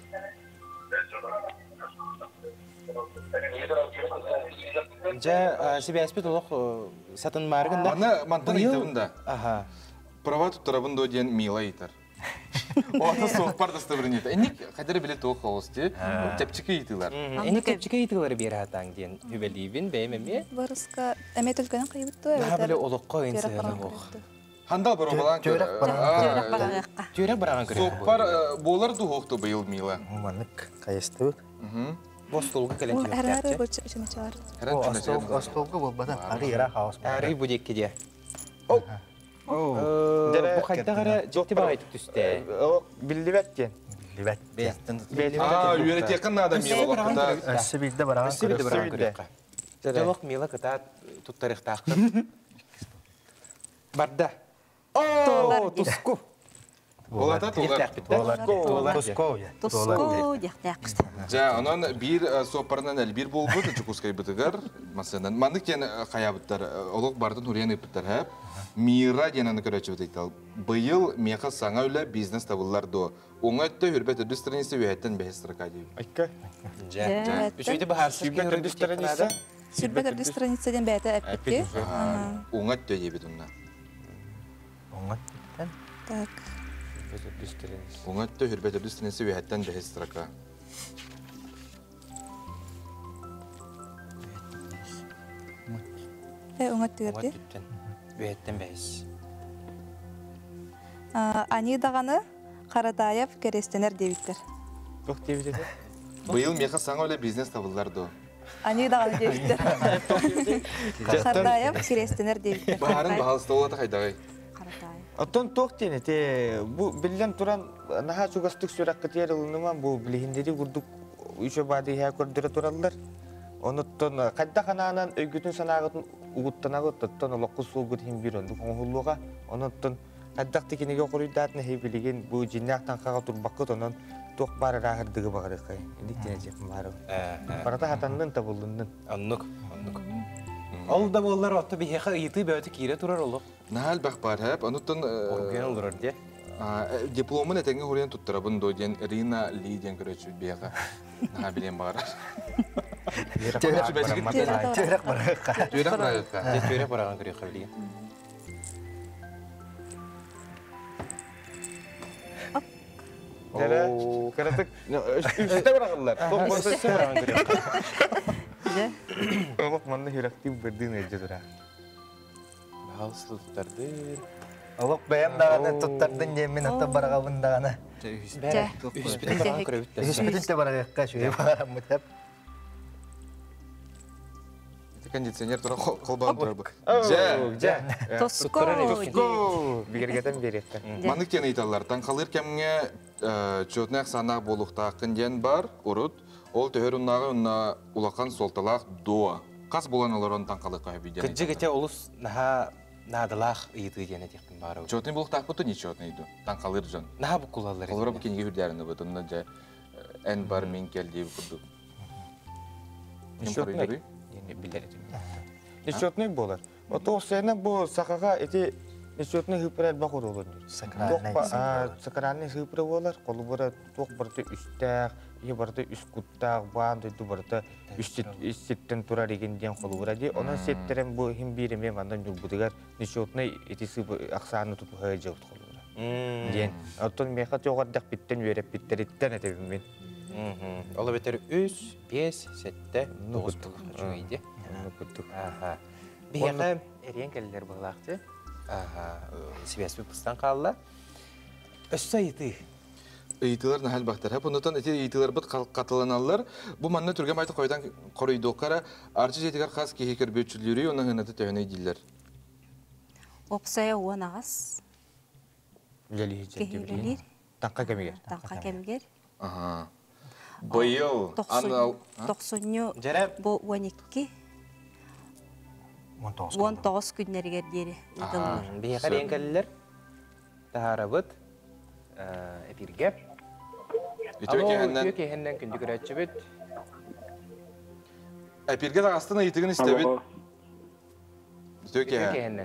Жа себе аспет олох сатын маргында. Аны мантан ыйтыбында. Аха. Права туттарабын до ден мила ыйтар. Ота соқ бар дастабырнет. Эник кадер билет тоқ холсти. Тепчики ыйтылар. Эни кепчике ыйтылары бер хатаң ден хүбелибин беймеме. Барыска эмет өлкөнөн кыйбытты. Ха биле олокко инсаны ох. Ханда бара балан көрө. Жөрөк бараган көрө. Соппар болар ду хохту быйыл мила. Уманнык кайыстыбык. Бостолга келен Әрәре жөктәп. боча чымачар. Остолга болбадан арыра хаос. Ари будекке де. Бу кайда гара житти бага айтып түсте. Билдибет ден. Ливет. Үйрет якын адам мила вакытта. Сибилде бараган Сибилде бараган көрөккө. Жолок мила кыта туттарык тактыр. Барда. О, туску. Олата тулар. Тоско. Тоско дияқтақсты. Жа, анан бир сопарынан элбир болбут, чукускай бытыгар. Масынан, мандык кен каябыттар, олок бардын урен ыптар хэп. Мира денаны көрөчү бытыктал. Быйыл меха саңа үле бизнес табылар до. Оңайтты хүрбет өдүстранisi үһәттен бәһестер кадип. Айка. Жа. Үшөйдө бахарсыз Страница. Сүрбет өрдү страницадан бәйті әппетке. Оңайтты дебит унна. Оңаттан. Так. Оңайтты хүрбет өдүстранisi үһәттен бәһестер ка. Оңат тегерде. Үһәттен бәйс. Ани дағаны Қаратаев керестенер дебиттер. Тох дебит. Быйыл меха саңа үле бизнес табылар до. Ани дағаны дебиттер. Қаратаев керестенер дебиттер. Баарын баалыста олата кайдагай. Оттон тох дене те бу билен туран наха сугастык сүрак кетер ылыныман бу билиһиндери курдук үчө бады ха көрдөрө тураллар. Оноттон кайда хананан өйгүтүн санагытын угуттанагыт оттон олокку суугут хим бир ондук оңулуга. Оноттон кайдакты кинеге курuyдаатны хебилеген бу жиннактан кага турбаккыт онон тох бары рахырдыгы багырыкай. Эндиктене жеп бары. Барата хатандын табылдын. Аннук. Ол да боллар отто бихеха ыйты бөтө кире турар олок. Нахал бак бар хэп, ануттан Орген олар де. дипломын этенге хурен туттарабын до ден Рина Ли ден көрөчү бияга. Наха билен бар. Төрөк баракка. Төрөк баракка. Төрөк бараган көрөк кабилген. Жара каратык үстө барагылар. Тох болсо бараган көрөк. Олок манны хирактив бердин эже тура. Баалсыздарды. Олық бәйім дағаны тұттардың жемін атта барағабын дағаны. Үспітін бараған көрөбіт. Үспітін де барағыққа шөйе бағарам мұтап. Кондиционер тұра қолбағын тұра бұл. Тоско. Бигергетен беректі. Маны кен айталар. Таңқалыр кәміңе чөтінәк санақ болуқтақын ден бар, ұрыт. Ол төхер ұннағы ұнна ұлақан солталақ дуа. Қас болан олар оны таңқалыр қай бүйден айталар. Кіджі кете олыс надылақ үйді дені дектің бары. Чөтін болуқтақ бұты не чөтін үйді? Таңқалыр жон. Наға бұл құлалар. Олар бұл кенге хүрдеріні бұты. Мұна жа ән бар мен кел дейіп күрді. Нечетный болар. Ото сена бу сакага эти нечетный хыпрат бакур olur. Сакранный хыпры болар. Колу бара ток барды үстәк, и барды үст куттак, банды ду барды үсттен тура дегенден колу бара ди. Онан сеттерен бу хим биреме мандан жулбудыгар нечетный эти аксаны тутуп хажып колу бара. Ден. Оттон меха жогордак биттен береп биттериттен этебин. Ола бетер 3, 5, 7, 9 жүйде. Бейеқі әрен кәлілер бұғылақты. Себеспі пұстан қалыла. Өсі айты. Ыйтылар нәхәл бақтар. Хәп онытан әте ыйтылар бұд қатыланалар. Бұ манна түрген байты қойдан қоройды оқара. Арчы жетігер қас кейекер бөтчілері, оның ғынаты тәуіне дейділер. Опсая уан ағас. Кехилелер. Таңқа кемегер. Таңқа кемегер. Бұйыл. 90 бұл 12. 19 күннергер дері. Бейеқі әрен кәлілер. Тағара бұд. Эпирге. Үтіе кехеннен күнді көрәтші бүд. Эпирге тағастын айтығын істебіт. Үтіе кехеннен.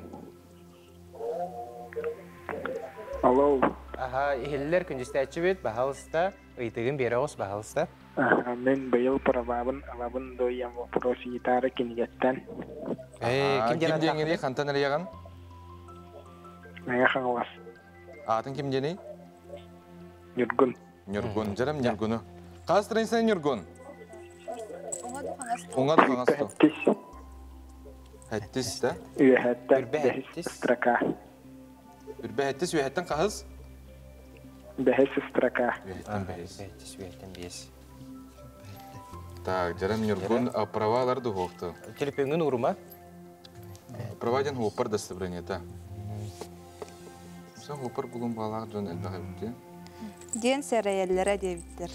Алло. Ehiller küncüste açıbet, bahalısta, ıytığın beri oğuz bahalısta. Ben bayıl parababın, alabın doyam prosi gitarı kinigetten. Kim dengeni, kantan nereye yagan? Naya kangas. Atın kim deni? Nurgun. Nurgun, jarım Nurgunu. Kaç tren sen Nurgun? Ona da kangas to. Hettis de? Üyehetten behis straka. Hettis üyehetten kahız? Behis straka. Üyehetten behis. Так, жарам Нюргун, а правалар духовты. Телепеңін ұрыма? Праваден хопар да собранията. Sen hopar bulun bağlar can elde hayıftı. Gen serayellere devittler.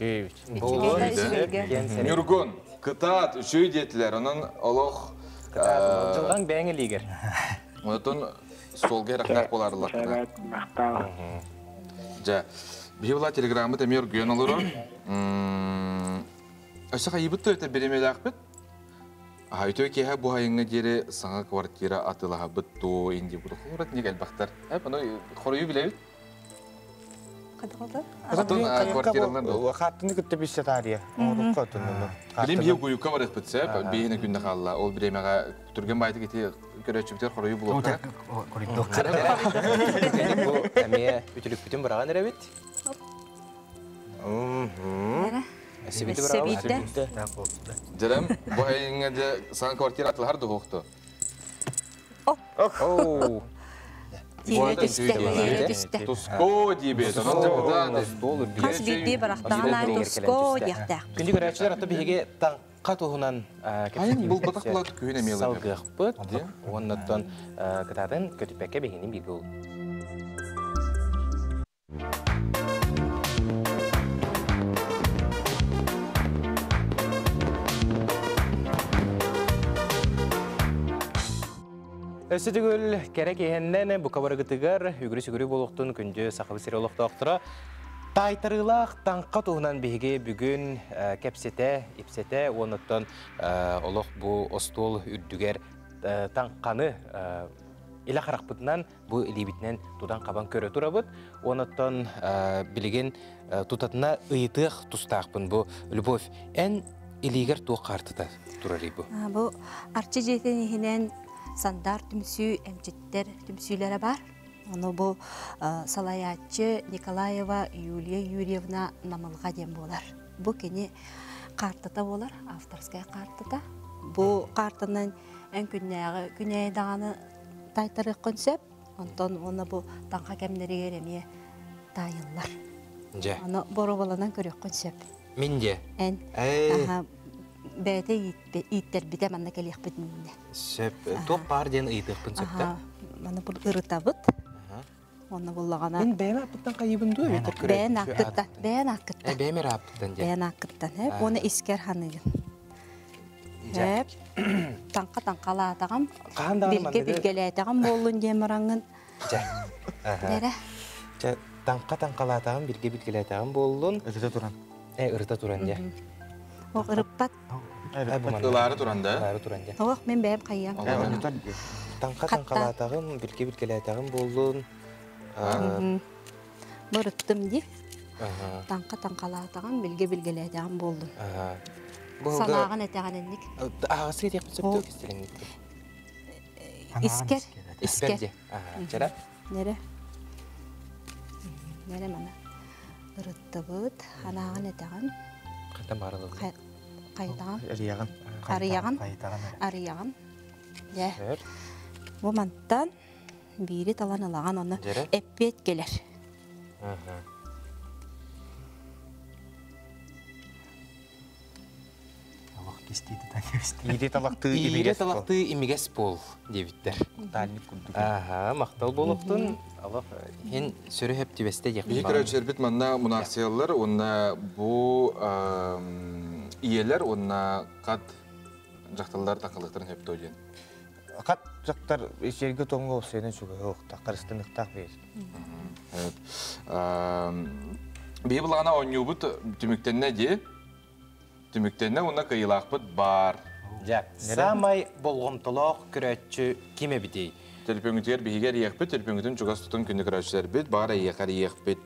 Nurgun, kıtat, şöy diyetler, onun Allah... Жылған бәңі лигер. Ondan solga raknak bolarlar. Evet, maktal. Ja, bir bula telegramı da mer gün olur. Aşağı yibıttı öte beremeli akbet. Hayto ki ha bu hayınga jere sana kvartira atıla habıt to indi bu. Horat ne gel baktar. Hep onu koruyu bile. Kadın kvartiralar da. Vakatını gitti bir setariye. Onu katın onu. Bilim hiyo guyu kavar etpetse, bihine günde kalla. Ol biremega turgen baytı gitti görücübüter koruyu bulur. Bu emiye ütülük bütün bırağın erebit. Sebiti bravo. Jarım, bu hayınga da sana kvartira atılar da hoqtu. Oh. Tusko diyebet. Kas bildi bıraktağına tusko diyekta. Күнді көрәтшілер атты бейге таңқа туғынан Hayın бұл батақлады күйіне мелі. Салғық бұд. Оннаттан кытадың көтіпәкке бейгенің бейгі ол. Өсітігіл кәрек ехеннен бұқа барығытығар үгірі-сүгірі болуқтың күнді сақылы сері олықты оқтыра. Тайтарылақ таңқа туғынан бейге бүгін кәпсете, ипсете, оныттан олық бұл остол үрдігер таңқаны илі қарақпытынан бұл илебітінен тудан қабан көрі тұра бұд. Оныттан білеген тұтатына ұйытық тұстақпын бұл любовь. Ән илегер туы қартыда тұрары бұл. Бұл арчы жетен ехінен сандар түмсүй әмчеттер түмсүйлері бар. Оны бұл Салаятчы Николаева Юлия Юрьевна намылға дем болар. Бұл кені қартыта болар, авторская қартыта. Бұл қартынан ән күнәйдағаны тайтары концепт. Онтон оны бу таңка кемнеригер эмие тайыллар. Же. Аны боро баланан көрөккөн сөп. Минде. Эн. Аха. Бәте иттер бите манна келих битинде. Сөп. Топ бар ден ыйтыкпын сөптө. Аха. Маны бул ырытабыт. Оны буллагана. Мен бәме аптан кайыбын ду бетер көрө. Бән акытта. Бәме аптан же. Бән акыттан. Оны искер ханыгын. Хеп. Таңка атагам. Билгелетагам болун демараңын. Же. Нере? Же таңка-таңкалатагам билгелетагам болун. Ырыта туран. Ырыта туран же. О ырыппат. Ылары туранда. Ылары туран же. Ох мен бәм кайям. Таңка-таңкалатагам билгелетагам болун. Бұрыттым де. Таңка-таңкалатагам билгелетагам болду. Салаган этеган энник. Ағасы етек сөптө кестелеңдік. Искер. Жара? Нере? Нере мана. Ырыттыбыт, ханаган этеган. Қайта барылығы. Қайтаган. Арияған. Арияған. Бу манттан бири талан алаган оны эппет келер. Ире талақты имигес бол, дебиттер. Мақтал болуқтын, хен сөрі хөп тібесте дек. Бейі көрәтшер бит манна мұнақсиялар, онна бұ иелер, онна қат жақталар тақылықтарын хөп тойден. Қат жақтар есерге тоңға осыйнен жүгі оқта, қарыстынықтақ бейіз. Бейі бұлағана оңю бұт түміктенне де, түміктенне онна қиылақ бұт бар. Самай болғымтылық күрәтші кеме бітей? Телепеңгітер бейгер еқ біт, телепеңгітін жүгас тұтын күнді күрәтшілер біт, бағара еқар еқ біт.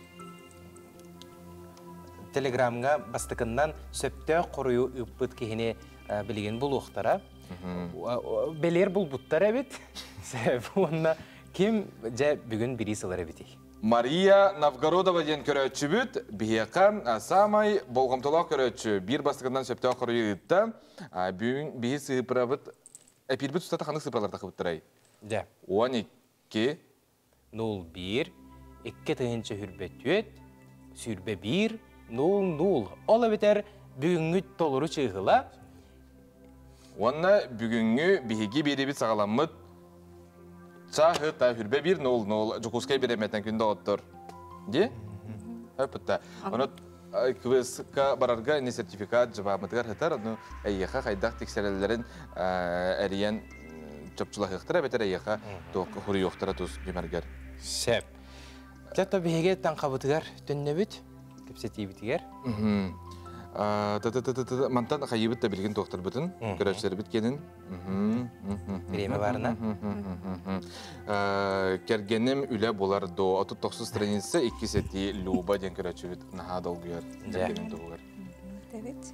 Телеграмға бастықыннан сөпті құрыю үппіт кехіне білген бұл оқтара. Белер бұл бұттар әбет. Онна кем жа бүгін бірі сылар әбетей? Мария Новгородова ден көрәтші бүт, бейеқан самай болғымтылақ көрәтші бір бастығынан сөпті құрыю үтті, бейі сыпыра бұт, әпір бүт ұстаты қанық сыпыралар тақы бұттырай? 12 01 2 тығыншы хүрбет сүрбе 1 00. Ола бетер бүгінгі толыру чығыла. Онна бүгінгі бейге беребет сағаламыд чағы та хүрбе 1 00 жүкускай береметтен күнді оттыр. Де? Өпітті. Оны КВС-ка барарға не сертификат жабамыдығар хытар, оны әйеқа қайдақ тексерелерін әриян чөпчулах ыктыра бетер яха то хури yoktara туз демергер. Сеп. Тәтә беге таңкабытыгар төннебит. Кепсети битигер. Мантан хайыбыт та билген доктор бутын. Көрәчләр биткенин. Биреме барына. Кергенем үлә булар до 39 страница 2 сети Люба ден көрәчләр наха долгыяр. Кергенем долгыяр. Evet.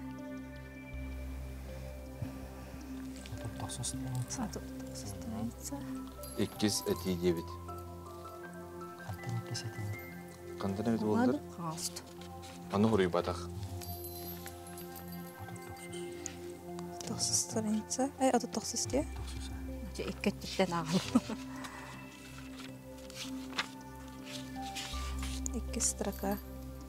2 эти 9. Кандай бит булды? Аны хурый батах. 90 страница. Ай, аты 90 те. Же иккеттен агыл. 2 строка.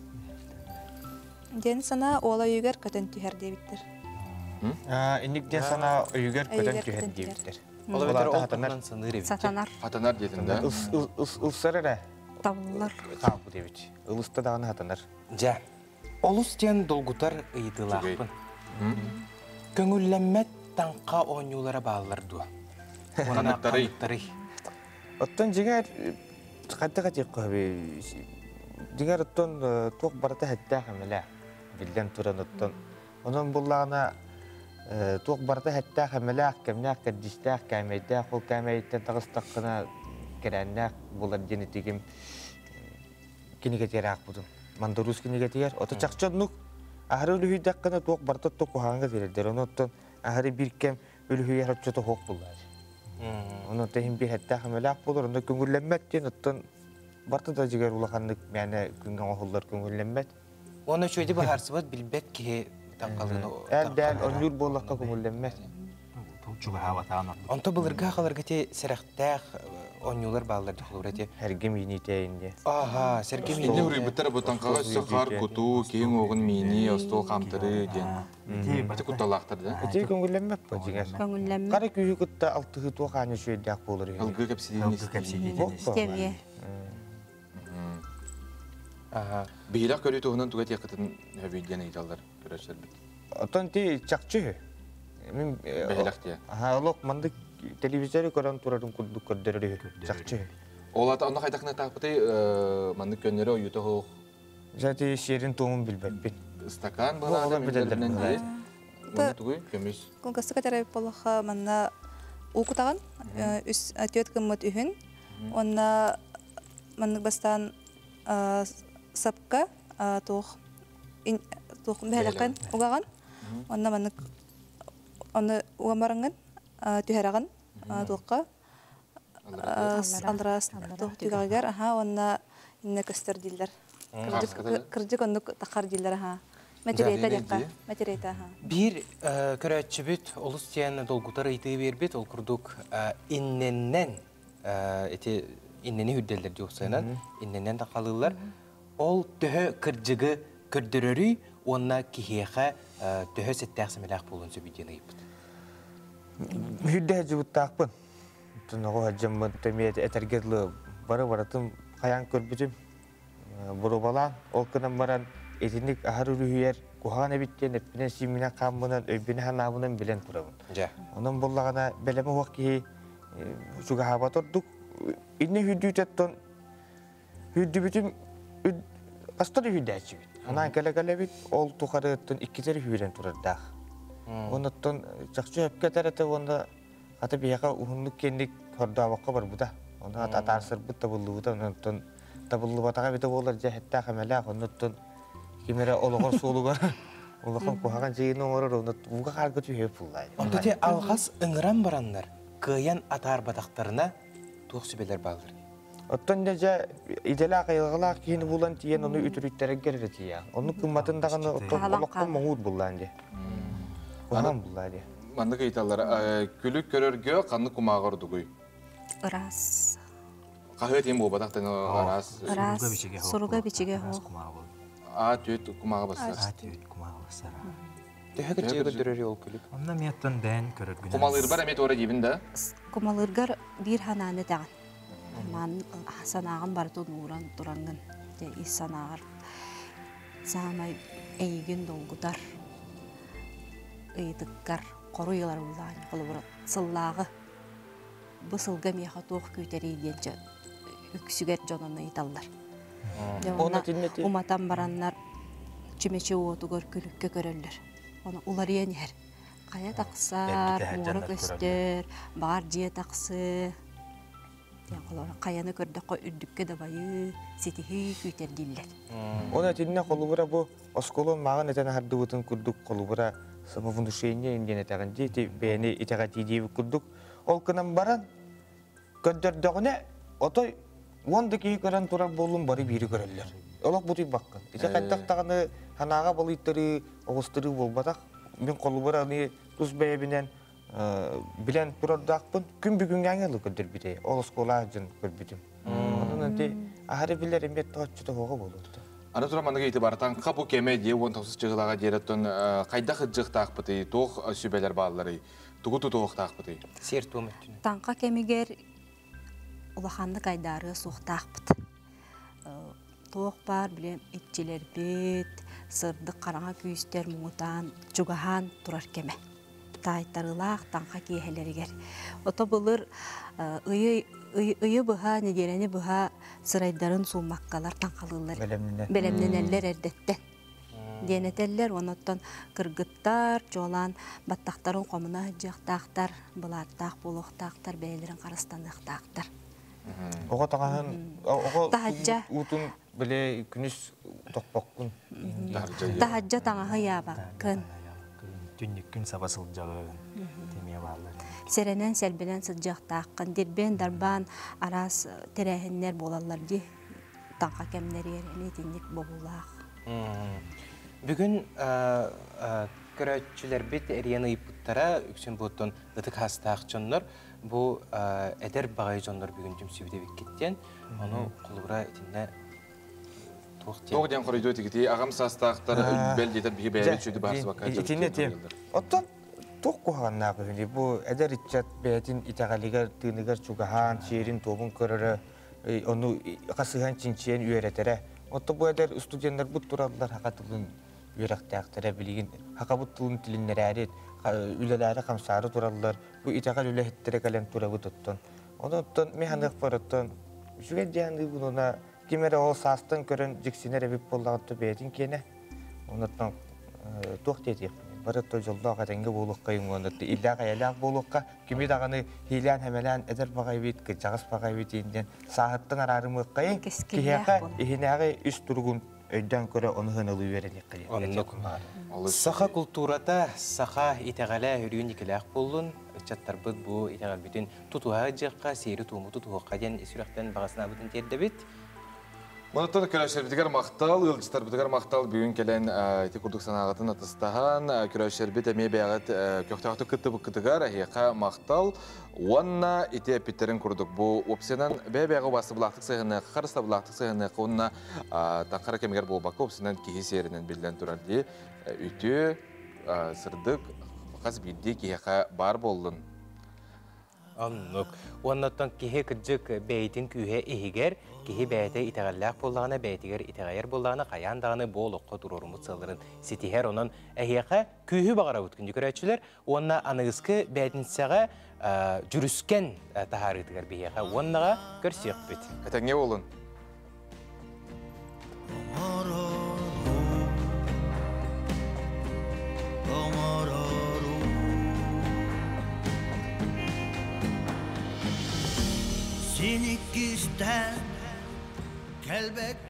Ден сана ола югер көтөн түһәр дебиттер. Инниктен сана үйгер көтөн түһәр дебиттер. Олар хатанар сыныры бит. Сатанар. Хатанар дединде. Улсарара Тавыллар. табу дебит. Улуста даганы хатанар. Жа. Олустен долгутар ыйдылакпын. Көңүлләммәт таңка оңюлара баалар дуа. Канаттары. Оттон жигер катта кабы. Жигер оттон ток барата хатта хамела. Билден туран оттон. Онон буллагына ток барата хатта хамела кемнәк кадистак камайда кол камайда тагыстаккына керәннәк булар генетигим кинеге терак будым. Мандорус кинеге тияр. Ото чакчоннук ахары үлүйдәккына ток барта ток ханга дердер. Оноттон ахары биркем үлүйә рачото хок булар. Оны тәһим би хатта хамела булар. Онда көңүлләмәт оттон барта да жигер улаханнык мәне күнгән охуллар көңүлләмәт. Оны чөйдө баһарсыбат билбет ки таңкалгыны. Әлдән онюр боллакка көңүлләмәт. Чуга хава таанар. Онто былырга халарга те серәхтәх Онюлар балларды холурете. Әрге мини тәйінде. Аха, серге Инне мини. хүрі біттері бұтанқаға сықар күту, кейін оғын мини, остол қамтыры ден. Бәті күтталақтыр да? Әте көңілленмеп па жігер? Көңілләмме. Қара күйі күтті алтығы туақаны шөйдіақ болыр. Алғы кәпсидейін Стеве. Аха. Бейлақ көрі туғынан туға текетін өбейден айталдар көрәшер біт. Отон те чақчы. Бейлақ те. Олық манды телевизоры көрін тұрарын күрдік көрдері чақчы. Олата оны қайдақына тақпытай манды көнері ойыты хоқ. Жәте шерін тоңын білбәтпен. Стакан бала адам үйлерінен де. Оны туғай көмес. Конкурсы катерай полоха манна укутаган үс атет кыммыт үһүн. Онна маннык бастан сапка тух бәләкән угаган. Онна маннык оны уамаранган түһәраган туққа алрас тух түгәгәр онна инне көстер дилдер. Кырдык онны тахар дилдер Материета декка, материета. Bir körәтчі бүт, олыс тияны долгутар айты бербет, ол күрдік инненнен, иннені хүдделдер жоқсайынан, инненнен тақалылар. Ол түхі кірджігі күрдірірі, онна кихеға түхі сәттәқсімеләқ болын сөбейден айыппыд. Хүдде жүбіттақпын. Тұнығы ғаджамын тәмейет әтергерлі бары-баратым қаян көрбітім. Бұру балан, ол күнен баран Etnik ahar ürüyer, kuhan ebitten, etpine simine kambunan, öbine hanabundan bilen kurabun. Onun bollağına beleme vakki suga hava torduk. İnne hüddü tetton, hüddü bütün, astarı hüddü açıbit. Anan kale bit, ol tukarı etton ikkiteri hüden turardağ. Onatton, çakçı hepke tarafı onda, hatta bir yaka uhunluk kendik horda vakka var bu da. Onda hatta atarsır bu tabullu bu da, onatton tabullu batağa bita bolar cehetta kamelağ, onatton Kimere oluğun soluğun, oluğun kuhagan şeyini oğrar, onu buğa kargı tüyüp bullay. Onda te alğas ıngıran baranlar, kıyan atar badaqtarına tuğ sübeler bağlar. Ottan nece idela kayılgıla kini bulan tiyen onu ütürütlere gelir tiyen. Onun kımmatındağını oluğun muğud bullan diye. Kuhagan bullay diye. Mandık eytallar, külük körörgö kanlı kumağır duguy. Iras. Kahve tiyem bu badaqtan aras. Iras, suruga biçige hoğ. Tüyet kumağa basar. Tüyet kumağa basar. Tühü kırcıya götürür yol külük. Ondan miyattan ben körür günah. Kumalığı var emet oraya cibinde? Kumalırgar bir hanane dağın. Man sanağın bardı nuran durangın. Sanağır. Samay eygün dolgutar. Iydıkkar. Koruyular ulan. Kılıbıra sıllağı. Bu sılga miyaha toğ küteri deyince üksüger canını itallar. Umatan baranlar çimeçe oğutu külükke görürler. Ona ular yener. Kaya taksar, moruk öster, bağır ciye taksı. Kayanı gördü koy ürdükke de bayı, setihi küter diller. Ona tinne kolubura bu oskolun mağın eten hardı butun kurduk kolubura sababını şeyince indiyene tağın diye beni itagati diye kurduk. Ol kınan baran gördürdüğüne otoy Ondaki gören turar bolun bari biri görürler. Olak butuy bakkan. İşte kaydaqtağını hanağa balıйтары, oğustırı bolbadak. Ben kolubara ne tuz beyebinen bilen turardaqpın. Gün bir gün yanyalı gördür biri. Oğuz kolağın gördüm. Onun da ahari bilir emet toğutçuda hoğa bolurdu. Ana tura mandık itibaratan kapı keme diye on tavsız çıgılağa jeretten kayda hıcık taqpıtı, toğ sübeler bağları, tuğutu toğ taqpıtı. Ser tuğum ettin. Tanqa kemiger Ulaqanlı qaydarı soğtaqpıt. Toğ bar bilem etçiler bit, sırdık qarağa küyüster muğutan, çugahan turar keme. Taytarılaq tanqa keheleri ger. Oto bulur ıyı buha, nedeleni buha sıraydarın sumakkalar tanqalırlar. Belemneneller erdetten. Deneteller onottan kırgıttar, çoğulan battaqtarın qomuna hıcıqtaqtar, bulattaq, buluqtaqtar, beylerin qarıstanıqtaqtar. Oğa tağın, oğa utun bile günüz toqpoqqun. Tahacca tağı yaba, kın. Tünnük gün sabasılcağı demeye bağlı. Serenen selbilen sıcaqtaqın, dirben darban aras terehenler bolallar di. Tağa kemleri yerine tindik bobulaq. Bugün körötçüler bit eriyana iputlara, üksün butun ıtık hastaqçınlar, bu eder bagay jonlar bugün tüm sübüde bikkitten onu kulubra etinde Тоқ ден құрыйды өтігіті, ағам састақтар бәлдетер бігі бәйбет шөйді бақсы баққа Итинетем. Оттон тоқ қоғанна қойды. Бұл әдер итчат бәйтін итағалигер, тыынығар чугахан, шерин тобын көрірі, оны қасыған чинчен үйеретері. Отто бұл әдер студенттер бұт тұралылар хақатылын үйерақтақтары білген, хақабыттылын тілінлер әрет, үлелері қамсары тұралылар, бұл итағал үләхеттері кәлем тұрабы тұттын. Оны оттон механық бар оттон, жүген жәнді бұнына Кемері ол састың көрін жексенер әбіп болағытты бәйтін кені. Онытын тоқ дедек. Барытты жолда қатанғы болық қайын онытты. Илля қаялақ болыққа кемед ағаны хейлән әмәлән әдір бағай бет, жағыз бағай бет енден сағыттың арарымы қайын. Кехеқа ехінәғі үш тұрғын өйден көрі оны ғынылы вередек қайын. Саха культурата, саха итәғәлә үрейін екіләқ болын. Чаттар бұд бұ итәғәл бетін тұтуға жаққа, сейрі туымы тұтуға ден сүрәқтен бағасына бұдын терді бет. Мұнаттан көрәшер бітігер мақтал, ұлжыстар бітігер мақтал бүгін келен әйті күрдік санағатын атыстаған, көрәшер біт әме бәғат көқтіғаты күтті бұл күтігер, әйеқа мақтал, онна ите әпеттерін күрдік. Бұл опсенан бәй-бәғі басы бұлақтық сайғыны, қарыста бұлақтық сайғыны қонына таңқара кемегер бұл бақы опсенан кейі серінен білден тұрарды үйті, сырдық, қаз білді кейеқа бар болдың. Аннук. Оннаттан кихе кыджык бәйтін күйе ehigер, кихе бәйті итәғалләқ болағына, бәйтігер итәғайыр болағына қаяндағыны болуққа тұрорымы цылырын сетихер онын әйеқа күйі бағара өткінді көрәтшілер. Онна анығызқы бәйтінсіға жүріскен тахарытығар бейеқа. Оннаға көрсек бет. Әтәңе олын? Sinikisten kelbek